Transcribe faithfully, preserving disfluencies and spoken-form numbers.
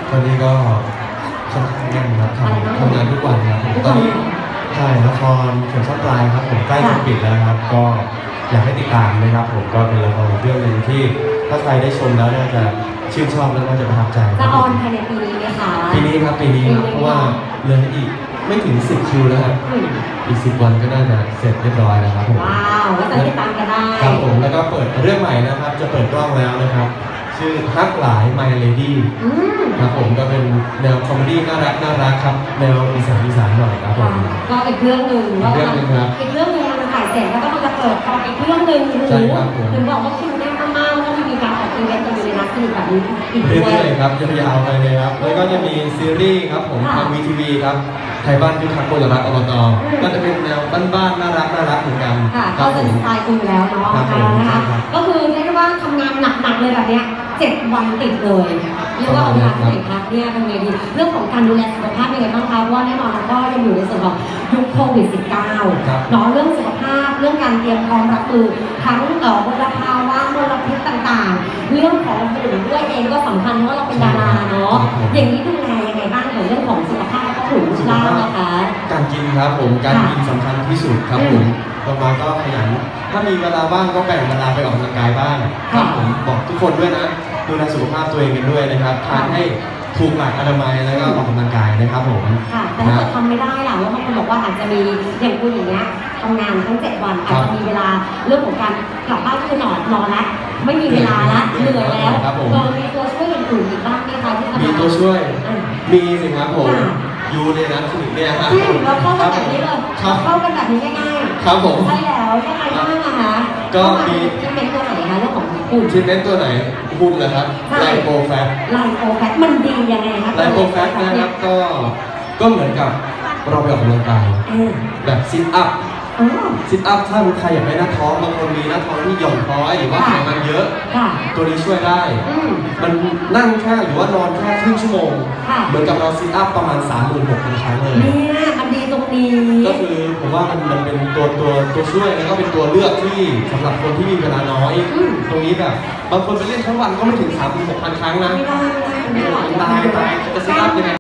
วันนี้ก็ค่อนข้างแน่นครับทำทำงานทุกวันครับตอนนี้ใช่ละครเข็มซ่อนปลายครับผมใกล้จะปิดแล้วครับก็อยากให้ติดตามนะครับผมก็เป็นละครเรื่องหนึ่งที่ถ้าใครได้ชมแล้วน่าจะชื่นชอบและน่าจะประทับใจจะออนภายในปีนี้ไหมคะปีนี้ครับปีนี้ครับเพราะว่าเหลืออีกไม่ถึงสิบคิวแล้วครับอีกสิบวันก็น่าจะเสร็จเรียบร้อยแล้วครับผมว้าวก็จะติดตามกันได้ครับผมแล้วก็เปิดเรื่องใหม่นะครับจะเปิดกล้องแล้วนะครับชื่อฮักหลาย My Lady ครับผมก็เป็นแนวคอมเมดี้น่ารักน่ารักครับแนวอีสานอีสานหน่อยครับผมก็อีกเรื่องหนึ่งอีกเรื่องหนึ่งครับอีกเรื่องหนึ่งมันถ่ายเสร็จแล้วก็มันจะเปิดกองอีกเรื่องหนึ่งใช่ครับผมถึงบอกว่าคิวแน่นมากๆก็มีการออกอีเวนต์กันอยู่ในนัดที่แบบนี้อีกด้วยเรื่อยๆครับยาวๆไปเลยครับแล้วก็จะมีซีรีส์ครับผมทางวีทีวีครับไทยบ้านคือคักคนละรักอบตก็จะเป็นแนวบ้านๆน่ารักน่ารักเหมือนกันค่ะก็เป็นสไตล์คุณแล้วเนาะนะคะก็คือเรียกได้ว่าทำงานหนักๆเลยแบบเนี้ยเจ็ดวันติดเลยเรียกว่าเอาเวลาที่ไหนพักเนี่ยทำไงดีเรื่องของการดูแลสุขภาพยังไงบ้างคะว่าแน่นอนเราก็ยังอยู่ในส่วนของยุคโควิด สิบเก้า เนาะเรื่องสุขภาพเรื่องการเตรียมพร้อมรับมือทั้งเอ่อมลภาวะมลพิษต่างๆเรื่องของฝุ่นด้วยเองก็สำคัญเพราะเราเป็นดาราเนาะอย่างนี้ดูแลยังไงบ้างในเรื่องของสุขภาพก็ฝุ่นสุขภาพนะคะการกินครับผมการกินสำคัญที่สุดครับผมต่อมาก็ขยันถ้ามีเวลาว่างก็แบ่งเวลาไปออกกำลังกายบ้างครับผมบอกทุกคนด้วยนะดูแลสุขภาพตัวเองกันด้วยนะครับทานให้ถูกหลักอนามัยแล้วก็ออกกำลังกายนะครับผมค่ะแต่ถ้าทำไม่ได้ล่ะว่าบางคนบอกว่าอาจจะมีอย่างคุณอย่างเงี้ยทำงานทั้งเจ็ดวันอาจจะมีเวลาเรื่องของการกลับบ้านคือนอนนอนแล้วไม่มีเวลาละเหนื่อยแล้วเรามีตัวช่วยอื่นๆอีกบ้างไหมคะที่จะมีตัวช่วยมีสิครับผมยูเนี่ยนะคลินิกเนี่ยครับเราเข้ากันแบบนี้เลยเราเข้ากันแบบนี้ง่ายๆครับผมใช่แล้วยังไงบ้างอะคะก็มีที่เป็นตัวไหนคะเรื่องของหุ่นชิ้นเน้นตัวไหนหุ่นเหรอครับไลโปแฟตไลโปแฟตมันดียังไงคะไลโปแฟตนะครับก็ก็เหมือนกับเราไปออกกำลังกายแบบซิทอัพซิทอัพถ้าใครอยากได้หน้าท้องบางคนมีหน้าท้องที่หย่อนคล้อยหรือว่าไขมันเยอะตัวนี้ช่วยได้มันนั่งแค่หรือว่านอนแค่ครึ่งชั่วโมงเหมือนกับเราซิทอัพประมาณ สามหมื่นหกพัน ครั้งเลยเนี่ยมันดีตรงนี้ก็คือผมว่ามันมันเป็นตัวตัวตัวช่วยแล้วก็เป็นตัวเลือกที่สำหรับคนที่มีเวลาน้อยตรงนี้แบบบางคนไปเล่นทั้งวันก็ไม่ถึง สามหมื่นหกพัน ครั้งนะไม่ได้ไม่ได้ตายตายจะซิทอัพยังไง